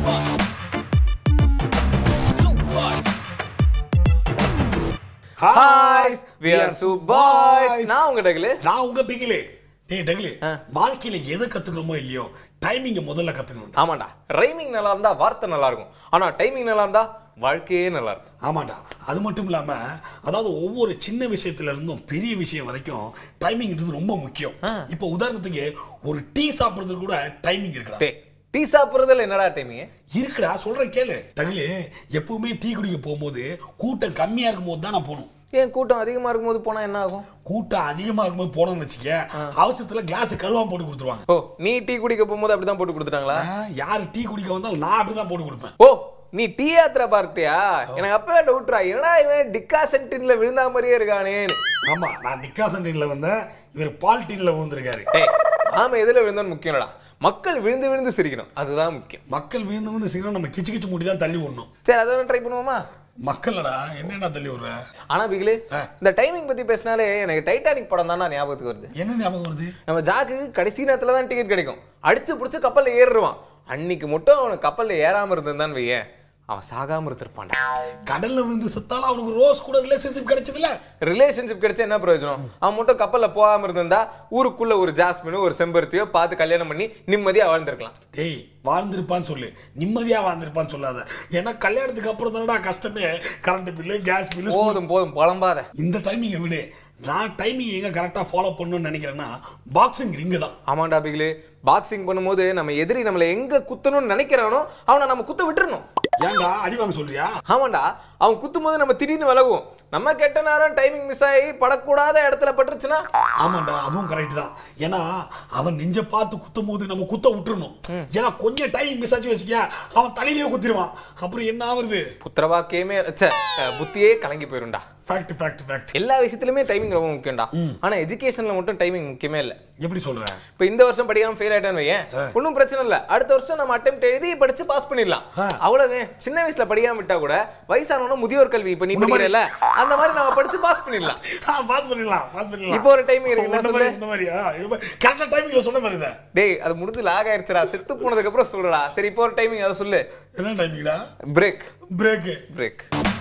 Hi, we are Boyz. நான் உங்க டகிலே. நான் உங்க பிகிலே. டேய் டகிலே, வாழ்க்கையில எதை கத்துக்கறோமோ இல்லையோ டைமிங்க முதல்ல கத்துக்கணும். ஆமாடா. ரைமிங் நல்லா இருந்தா வார்த்தை நல்லா இருக்கும். ஆனா டைமிங் நல்லா இருந்தா வாழ்க்கையே நல்லா இருக்கும். ஆமாடா. அது மட்டும் இல்லாம அதாவது ஒவ்வொரு சின்ன விஷயத்துல இருந்தும் பெரிய விஷயம் வரைக்கும் டைமிங்ன்றது ரொம்ப முக்கியம். இப்போ உதாரணத்துக்கு ஒரு டீ சாப்பிடுறதுக்கு கூட டைமிங் இருக்குடா. டீ சாப்பிடுறதுல என்னடா டைமிங் இருக்குடா, சொல்றேன் கேளு. டகிலே, எப்பவுமே டீ குடிக்க போகும்போது கூட்டம் கம்மியா இருக்கும்போது தான் நான் போகணும். ஏன் கூட்டம் அதிகமா இருக்கும்போது போனா என்ன ஆகும்? கூட்டம் அதிகமா இருக்கும்போது போனோம்னு வச்சுக்க, அவசரத்துல கிளாஸ் கழுவாம போட்டு கொடுத்துருவாங்க. ஓ, நீ டீ குடிக்க போகும்போது அப்படிதான் போட்டு கொடுத்துட்டாங்களா? யாரு டீ குடிக்க வந்தாலும் நான் அப்படிதான் போட்டு கொடுப்பேன். ஓ, நீ டீ யாத்திரை பார்த்தியா? எனக்கு அப்பவே டவுட்ரா, என்னடா இவன் டிக்கா சென்டின்ல விழுந்தா மாதிரியே இருக்கானே. ஆமா, நான் டிக்கா சென்டின்ல வந்தேன், இவர் பால் டீன்ல விழுந்திருக்காரு. நாம எதுல விழுந்தோம் முக்கியம்டா, மக்கள் விழுந்து விழுந்து சிரிக்கணும், அதுதான் முக்கியம். மக்கள் விழுந்து விழுந்து சிரிக்கணும், நம்ம கிச்சு கிச்சு மூடி தான் தள்ளி விடணும். சரி, அதை ட்ரை பண்ணுவோமா? மக்களடா என்னடா தள்ளி விடுற? ஆனா பிகிலே, இந்த டைமிங் பத்தி பேசினாலே எனக்கு டைட்டானிக் படம் தானா ஞாபகத்துக்கு வருது. என்ன ஞாபகம் வருது? நம்ம ஜாக்கு கடைசி நேரத்துல தான் டிக்கெட் கிடைக்கும், அடிச்சு பிடிச்சு கப்பல்ல ஏறிடுவான். அன்னைக்கு மட்டும் அவனுக்கு கப்பல்ல ஏறாம இருந்திருந்தான்னு வையேன், அவன் சாகாம இருந்திருப்பான்டா. கடல்ல விழுந்து செத்தாலும் அவனுக்கு ரோஸ் கூட ரிலேஷன்ஷிப் கிடைச்சதுல. ரிலேஷன்ஷிப் கிடைச்சா என்ன பிரயோஜனம்? அவன் மட்டும் கப்பல்ல போகாம இருந்திருந்தா ஊருக்குள்ள ஒரு ஜாஸ்மினோ ஒரு செம்பருத்தியோ பார்த்து கல்யாணம் பண்ணி நிம்மதியா வாழ்ந்திருக்கலாம். டேய், வாழ்ந்திருப்பான்னு சொல்லு, நிம்மதியா வாழ்ந்திருப்பான்னு சொல்லாத. ஏன்னா கல்யாணத்துக்கு அப்புறம் தானடா கஷ்டமே. Current bill, gas bill. போதும் போதும் புலம்பாத. இந்த டைமிங்கை விடு. நான் டைமிங் எங்க கரெக்டா ஃபாலோ பண்ணணும்னு நினைக்கிறேன்னா பாக்ஸிங் ரிங்கு தான். ஆமாண்டா பிகிலே, பாக்ஸிங் பண்ணும்போது நம்ம எதிரி நம்மளை எங்க குத்தணும்னு நினைக்கிறானோ அவனை நம்ம குத்த விட்டுறணும். ஏன்டா அடி வாங்க சொல்றியா? ஆமாண்டா, அவன் குத்தும் போது நம்ம திடீர்னு விலகுவோம். நம்ம கெட்ட நேரம் டைமிங் மிஸ் ஆகி படக்கூடாத இடத்துல பட்டுருச்சுன்னா. ஆமாண்டா, அதுவும் கரெக்ட் தான். ஏன்னா அவன் நெஞ்ச பார்த்து குத்தும் போது நம்ம குத்த விட்டுறணும். ஏன்னா கொஞ்சம் டைமிங் மிஸ் ஆச்சு வச்சுக்க, அவன் தலையிலேயே குத்திடுவான். அப்புறம் என்ன ஆகுது? புத்திரவாக்கியமே புத்தியே கலங்கி போயிரும்டா. Fact fact fact. எல்லா விஷயத்துலயுமே டைமிங் ரொம்ப முக்கியம்டா. ஆனா எஜுகேஷன்ல மட்டும் டைமிங் முக்கியமே இல்ல. எப்படி சொல்ற? இப்ப இந்த வருஷம் படிக்காம ஃபெயில் ஆயிட்டான்னு வையேன், ஒன்னும் பிரச்சனை இல்ல. அடுத்த வருஷம் நம்ம அட்டெம்ப்ட் எழுதி படிச்சு பாஸ் பண்ணிடலாம். அவ்வளவு. சின்ன வயசுல படிக்காம விட்டா கூட வயசானவன முதியோர் கல்வி இப்ப நீ படிக்கிறல, அந்த மாதிரி நம்ம படிச்சு பாஸ் பண்ணிடலாம். பாஸ் பண்ணிடலாம், பாஸ் பண்ணிடலாம். இப்போ ஒரு டைமிங் இருக்கு, என்ன சொல்ற? இந்த மாதிரியா கரெக்ட்டா டைமிங்ல சொன்ன மாதிரி தான். டேய், அது முடிஞ்சு லாக் ஆயிருச்சுடா, செத்து போனதுக்கு அப்புறம் சொல்றடா. சரி, இப்போ ஒரு டைமிங் அத சொல்லு. என்ன டைமிங்டா? Break break break.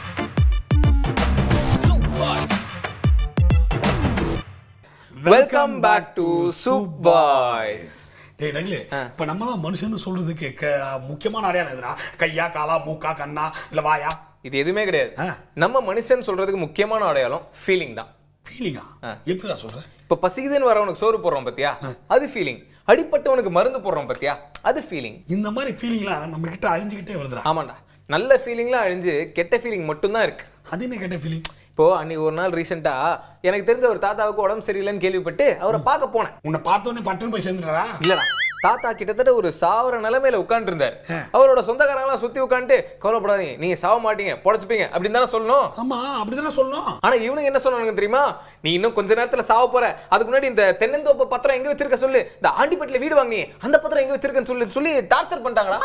Welcome back to soup boys. டேய் டகிலே, இப்ப நம்மலாம் மனுஷன்னு சொல்றதுக்கு முக்கியமான அடையாளம் எதுனா? கையா, காலா, மூக்கா, கண்ணா, இல்ல வாயா? இது எதுவுமே கிடையாது. நம்ம மனுஷன் சொல்றதுக்கு முக்கியமான அடையாளம் ஃபீலிங் தான். ஃபீலிங்கா? எப்படிடா சொல்ற? இப்ப பசிக்குதுன்னு வரவனுக்கு சோறு போடுறோம் பாத்தியா, அது ஃபீலிங். அடிப்பட்டவனுக்கு மருந்து போடுறோம் பாத்தியா, அது ஃபீலிங். இந்த மாதிரி ஃபீலிங்லாம் நம்ம கிட்ட அழிஞ்சுக்கிட்டே வருதுடா. ஆமாண்டா, நல்ல ஃபீலிங்லாம் அழிஞ்சு கெட்ட ஃபீலிங் மட்டும் தான் இருக்கு. அது என்ன கெட்ட ஃபீலிங்? இப்போ அன்னைக்கு ஒரு நாள் ரீசெண்டா எனக்கு தெரிஞ்ச ஒரு தாத்தாவுக்கு உடம்பு சரியில்லைன்னு கேள்விப்பட்டு அவரை பார்க்க போனேன். உன்னை பார்த்தோன்னே பட்டுன்னு போய் சேர்ந்துடா? இல்லடா, தாத்தா கிட்டத்தட்ட ஒரு சாவர நிலைமையில உட்கார்ந்து இருந்தார். அவரோட சொந்தக்காரங்களாம் சுத்தி உட்காந்துட்டு, கவலைப்படாதீங்க, நீங்க சாவ மாட்டீங்க, பொழைச்சுப்பீங்க அப்படின்னு தானே சொல்லணும். ஆமா, அப்படிதானே சொல்லணும். ஆனா இவனுக்கு என்ன சொன்னாங்க தெரியுமா? நீ இன்னும் கொஞ்ச நேரத்துல சாவ போற, அதுக்கு முன்னாடி இந்த தென்னந்தோப்பு பத்திரம் எங்க வச்சிருக்க சொல்லு, இந்த ஆண்டிப்பட்டில வீடு வாங்கி அந்த பத்திரம் எங்க வச்சிருக்கன்னு சொல்லி டார்ச்சர் பண்ணிட்டாங்களா?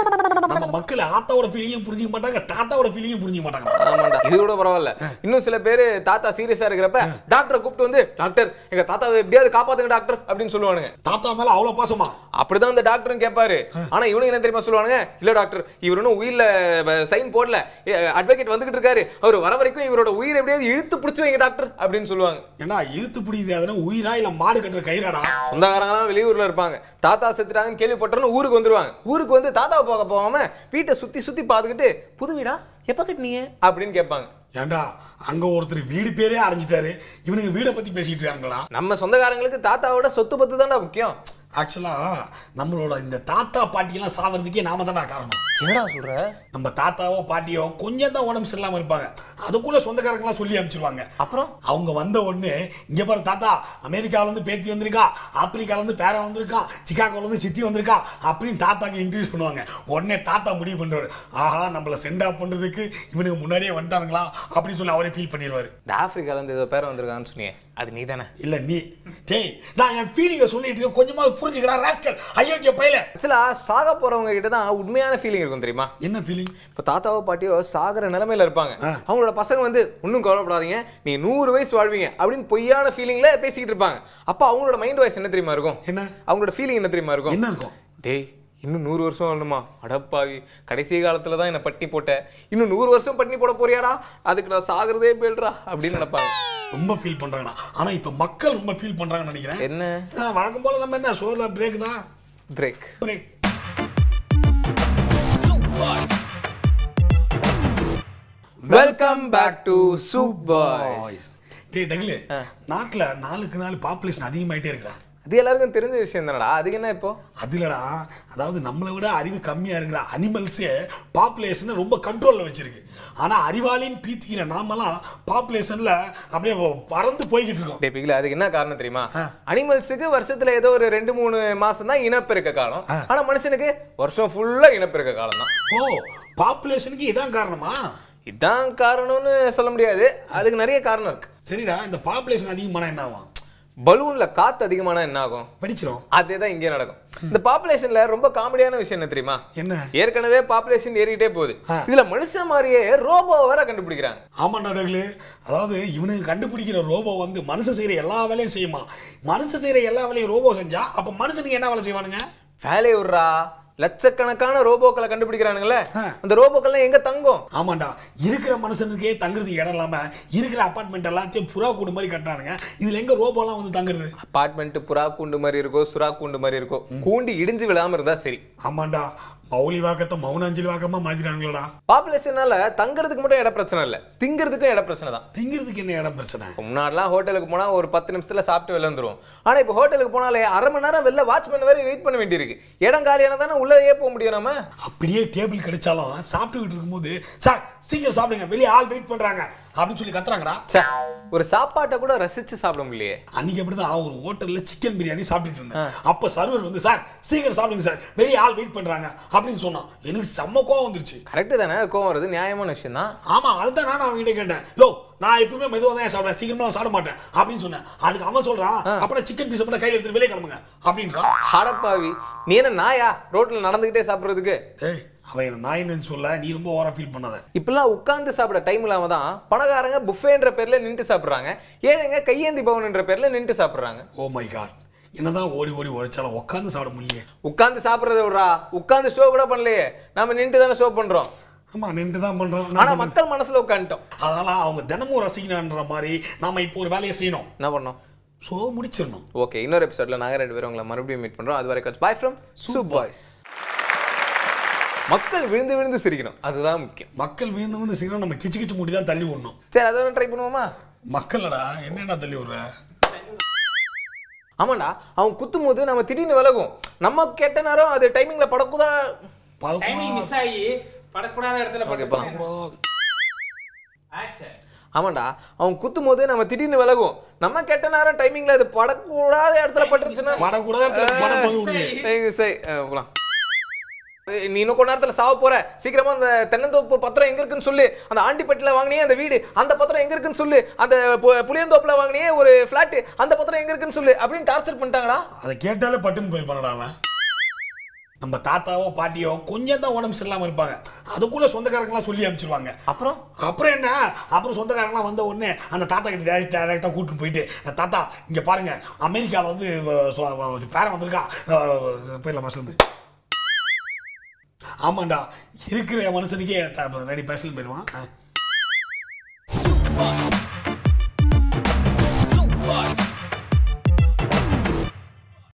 நம்ம மக்கள் ஆத்தாவோட ஃபீலிங்கும் புரிஞ்சுக்க மாட்டாங்க, தாத்தாவோட ஃபீலிங்கும் புரிஞ்சுக்க மாட்டாங்க. ஆமாண்டா, இது கூட பரவாயில்ல. இன்னும் சில பேரு தாத்தா சீரியஸா இருக்கிறப்ப டாக்டரை கூப்பிட்டு வந்து, டாக்டர் எங்க தாத்தாவை எப்படியாவது காப்பாத்துங்க டாக்டர் அப்படின்னு சொல்லுவானுங்க. தாத்தா மேல அவ்வளவு பாசமா? அப்படிதான் அந்த டாக்டரும் கேட்பாரு. ஆனா இவனுக்கு என்ன தெரியுமா சொல்லுவானுங்க? இல்ல டாக்டர், இவர் இன்னும் உயிர்ல சைன் போடல, அட்வொகேட் வந்துகிட்டு இருக்காரு, அவர் வர வரைக்கும் இவரோட உயிர் எப்படியாவது இழுத்து பிடிச்சு வைங்க டாக்டர் அப்படின்னு சொல்லுவாங்க. ஏன்னா இழுத்து பிடிக்குது, அதனால உயிரா இல்ல மாடு கட்டுற கயிறாடா? சொந்தக்காரங்களாம் வெளியூர்ல இருப்பாங்க, தாத்தா செத்துட்டாங்கன்னு கேள்விப்பட்டோன்னு ஊருக்கு வந்துருவாங்க. ஊருக்கு வந்து தாத்தாவை பார்க்க போகாம வீட்டை சுத்தி சுத்தி பார்த்துக்கிட்டு, புது வீடா எப்ப கட்டினீங்க அப்படின்னு கேட்பாங்க. ஏண்டா, அங்க ஒருத்தர் வீடு பேரே அடைஞ்சிட்டாரு, இவனுக்கு வீடை பத்தி பேசிட்டு இருக்காங்களா? நம்ம சொந்தக்காரங்களுக்கு தாத்தாவோட சொத்து பத்து தான்டா முக்கியம். ஆக்சுவலா நம்மளோட இந்த தாத்தா பாட்டியெல்லாம் சாவறதுக்கே நாம தானே காரணம். என்னடா சொல்ற? நம்ம தாத்தாவோ பாட்டியோ கொஞ்சம் தான் உடம்பு சரியில்லாம இருப்பாங்க, அதுக்குள்ள சொந்தக்காரங்களாம் சொல்லி அனுப்பிச்சிருவாங்க. அப்புறம் அவங்க வந்த உடனே, இங்க பாரு தாத்தா, அமெரிக்கால இருந்து பேத்தி வந்திருக்கா, ஆப்பிரிக்கால இருந்து பேரா வந்திருக்கா, சிக்காகோல இருந்து சித்தி வந்திருக்கா அப்படின்னு தாத்தாக்கு இன்ட்ரடியூஸ் பண்ணுவாங்க. உடனே தாத்தா முடிவு பண்றாரு, ஆஹா நம்மள சென்ட் ஆஃப் பண்றதுக்கு இவனுக்கு முன்னாடியே வந்துட்டானுங்களா அப்படின்னு சொல்லி அவரே ஃபீல் பண்ணிடுவாரு. இந்த ஆப்பிரிக்கால இருந்து ஏதோ பேர் வந்திருக்கான்னு சொன்னீங்க, அது நீ தானே? இல்ல நீ. டேய், நான் என் ஃபீலிங்கை சொல்லிட்டு கொஞ்சமா புரிஞ்சுக்கடா ராஸ்கல், அயோக்கிய பையல. ஆக்சுவலா சாக போறவங்க கிட்ட தான் உண்மையான ஃபீலிங் இருக்கும் தெரியுமா? என்ன ஃபீலிங்? இப்ப தாத்தாவோ பாட்டியோ சாகுற நிலைமையில இருப்பாங்க, அவங்களோட பசங்க வந்து ஒன்னும் கவலைப்படாதீங்க, நீ 100 வயசு வாழ்வீங்க அப்படின்னு பொய்யான ஃபீலிங்ல பேசிக்கிட்டு இருப்பாங்க. அப்ப அவங்களோட மைண்ட் வாய்ஸ் என்ன தெரியுமா இருக்கும்? என்ன? அவங்களோட ஃபீலிங் என்ன தெரியுமா இருக்கும்? என்ன இருக்கும்? டேய், இன்னும் 100 வருஷம் வரணுமா? அடப்பாவி, கடைசி காலத்துல தான் என்ன பட்டி போட்ட, இன்னும் 100 வருஷம் பட்டி போட போறியாடா, அதுக்கு நான் சாகுறதே போயிடுறா அப்படின்னு நினைப்பாங்க. ரொம்ப ஃபீல் பண்றாங்கண்ணா. ஆனா இப்ப மக்கள் ரொம்ப ஃபீல் பண்றாங்கன்னு நினைக்கிறேன். என்ன வழக்கம் போல நம்ம என்ன ஷோல பிரேக் தான். Break. Welcome back to soup boys. டேய் டகிலே, நாட்டுல நாளுக்கு நாள் பாப்புலேஷன் அதிகமாயிட்டே இருக்குடா. அது எல்லாருக்கும் தெரிஞ்ச விஷயம் தானடா. அதுக்கு என்ன இப்போ? அது இல்லடா, அதாவது நம்மளை விட அறிவு கம்மியா இருக்கிற அனிமல்ஸே பாப்புலேஷனை ரொம்ப கண்ட்ரோல்ல வச்சிருக்கு. ஆனா அறிவாளின்னு பீத்திக்கிற நாமெல்லாம் பாப்புலேஷன்ல அப்படியே பறந்து போய்கிட்டு இருக்கோம். டேபிக்ல அதுக்கு என்ன காரணம் தெரியுமா? அனிமல்ஸுக்கு வருஷத்துல ஏதோ ஒரு 2-3 மாசம் தான் இனப்பெருக்க காலம். ஆனா மனுஷனுக்கு வருஷம் ஃபுல்லா இனப்பெருக்க காலம் தான். ஓ, பாப்புலேஷனுக்கு இதான் காரணமா? இதான் காரணம்னு சொல்ல முடியாது, அதுக்கு நிறைய காரணம் இருக்கு. சரிடா, இந்த பாப்புலேஷன் அதிகமானா என்ன ஆகும்? பலூன்ல காத்து அதிகமான என்ன ஆகும்? வெடிச்சிரும். அதேதான் இங்கே நடக்கும். இந்த பாப்புலேஷன்ல ரொம்ப காமெடியான விஷயம் என்ன தெரியுமா? என்ன? ஏற்கனவே பாப்புலேஷன் ஏறிட்டே போகுது, இதுல மனுஷன் மாதிரியே ரோபோ வேற கண்டுபிடிக்கிறாங்க. ஆமா நாடகளே, அதாவது இவனுக்கு கண்டுபிடிக்கிற ரோபோ வந்து மனுஷன் செய்யற எல்லா வேலையும் செய்யுமா. மனுஷன் செய்யற எல்லா வேலையும் ரோபோ செஞ்சா அப்ப மனுஷனுக்கு என்ன வேலை செய்வானுங்க? வேலையை விடுறா, லட்சக்கணக்கான ரோபோக்களை கண்டுபிடிக்கிறானுங்களே, அந்த ரோபோக்கள்லாம் எங்க தங்கும்? ஆமாண்டா, இருக்கிற மனுஷனுக்கே தங்குறதுக்கு இடம் இல்லாம இருக்கிற அபார்ட்மெண்ட் எல்லாத்தையும் புறா கூண்டு மாதிரி கட்டுறானுங்க. இதுல எங்க ரோபோலாம் வந்து தங்குறது? அபார்ட்மெண்ட் புறா கூண்டு மாதிரி இருக்கோ, சுறா கூண்டு மாதிரி இருக்கோ, கூண்டு இடிஞ்சு விழாம இருந்தா சரி. ஆமாண்டா, மௌலி வாக்கத்தை மௌனாஞ்சலி வாக்கமா மாத்திட்டாங்களா. பாப்புலேஷனால தங்குறதுக்கு மட்டும் இட பிரச்சனை இல்ல, திங்கிறதுக்கும் இட பிரச்சனை தான். திங்கிறதுக்கு என்ன இடம் பிரச்சனை? முன்னாடிலாம் ஹோட்டலுக்கு போனா ஒரு 10 நிமிஷத்துல சாப்பிட்டு வெளில வந்துருவோம். ஆனா இப்ப ஹோட்டலுக்கு போனாலே அரை மணி நேரம் வெளில வாட்ச்மேன் வரை வெயிட் பண்ண வேண்டியிருக்கு. இடம் காலியான தானே உள்ளே போக முடியும். நம்ம அப்படியே டேபிள் கிடைச்சாலும் சாப்பிட்டுக்கிட்டு இருக்கும்போது, சார் சீக்கிரம் சாப்பிடுங்க, வெளியே ஆள் வெயிட் பண்றாங்க அப்படின்னு சொல்லி கத்துறாங்கடா. ஒரு சாப்பாட்டை கூட ரசிச்சு சாப்பிட முடியலையே. அன்னைக்கு அப்படிதான் ஒரு ஹோட்டல்ல சிக்கன் பிரியாணி சாப்பிட்டுட்டு இருந்தேன். அப்ப சர்வர் வந்து, சார் சீக்கிரம் சாப்பிடுங்க சார், வெளியே ஆள் வெயிட் பண்றாங்க அப்படின்னு சொன்னான். எனக்கு செம்ம கோவம் வந்துருச்சு. கரெக்ட் தானே, கோவம் வருது, நியாயமான விஷயம் தான். ஆமா, அதுதான் நான் அவங்ககிட்ட கேட்டேன். யோ, நான் எப்பவுமே மெதுவாக தான் சாப்பிடுவேன், சீக்கிரமா சாப்பிட மாட்டேன் அப்படின்னு சொன்னேன். அதுக்கு அவன் சொல்றான், அப்புறம் சிக்கன் பீஸ் மட்டும் கையில் எடுத்து வெளியே கிளம்புங்க அப்படின்றான். அடப்பாவி, நீ என்ன நாயா ரோட்ல நடந்துகிட்டே சாப்பிடுறதுக்கு? அவன் நாயின்னு சொல்ல, நீ ரொம்ப ஓவரா ஃபீல் பண்ணாத. இப்பெல்லாம் உட்கார்ந்து சாப்பிட டைம் இல்லாம தான் பணக்காரங்க புஃபேன்ற பேர்ல நின்று சாப்பிடுறாங்க, ஏழைங்க கையேந்தி பவன்ன்ற பேர்ல நின்று சாப்பிடுறாங்க. ஓ மை காட், என்னதான் ஓடி ஓடி உழைச்சாலும் உட்காந்து சாப்பிட முடியல. உட்காந்து சாப்பிடுறத விடுறா, உட்காந்து ஷோ கூட பண்ணலையே, நாம நின்று தானே ஷோ பண்றோம். ஆமா, நின்று தான் பண்றோம். ஆனா மக்கள் மனசுல உட்காந்துட்டோம். அதனால அவங்க தினமும் ரசிக்கணுன்ற மாதிரி நாம இப்போ ஒரு வேலையை செய்யணும். என்ன பண்ணோம்? ஷோ முடிச்சிடணும். ஓகே, இன்னொரு எபிசோட்ல நாங்க 2 பேரும் உங்களை மறுபடியும் மீட் பண்றோம். அது வரைக்கும் பை ஃப்ரம் சூப் பாய்ஸ். மக்கள் விழுந்து விழுந்து சிரிக்கணும், அதுதான் முக்கியம். மக்கள் விழுந்து விழுந்து சிரிக்கணும், நம்ம கிச்சு கிச்சு மூடி தான் தள்ளி விடணும். சரி, அதை ட்ரை பண்ணுவோமா? மக்களடா என்னடா தள்ளி விடுற? ஆமாண்டா, அவன் குத்தும் போது நம்ம திடீர்னு விலகும். நம்ம கேட்ட நேரம் அது டைமிங்ல படக்கூடா, டைமிங் மிஸ் ஆகி படக்கூடாத இடத்துல படக்கூடாது. ஆமாண்டா, அவன் குத்தும் போது நம்ம திடீர்னு விலகும். நம்ம கெட்ட நேரம் டைமிங்ல அது படக்கூடாத இடத்துல பட்டுருச்சுன்னா படக்கூடாத இடத்துல படம் போய் நீ இன்னும் கொஞ்ச நேரத்துல சாவ போற, சீக்கிரமா அந்த தென்னந்தோப்பு பத்திரம் எங்க இருக்குன்னு சொல்லு, அந்த ஆண்டிப்பட்டில வாங்கினியே அந்த வீடு அந்த பத்திரம் எங்க இருக்குன்னு சொல்லு, அந்த புளியந்தோப்புல வாங்கினியே ஒரு பிளாட் அந்த பத்திரம் எங்க இருக்குன்னு சொல்லு அப்படின்னு டார்ச்சர் பண்ணிட்டாங்கடா. அதை கேட்டாலே பட்டுன்னு போயிருப்பானடா அவன். நம்ம தாத்தாவோ பாட்டியோ கொஞ்சம் தான் உடம்பு சரியில்லாம இருப்பாங்க, அதுக்குள்ள சொந்தக்காரங்களாம் சொல்லி அனுப்பிச்சிருவாங்க. அப்புறம் என்ன, அப்புறம் சொந்தக்காரங்களாம் வந்த உடனே அந்த தாத்தா கிட்ட டைரக்டா கூட்டிட்டு போயிட்டு, தாத்தா இங்க பாருங்க, அமெரிக்கால வந்து பேரன் வந்திருக்கா, போயிடலாம் பஸ்ல இருந்து. ஆமாண்டா, இருக்கிற மனுஷனுக்கே பேசல போயிடுவான்.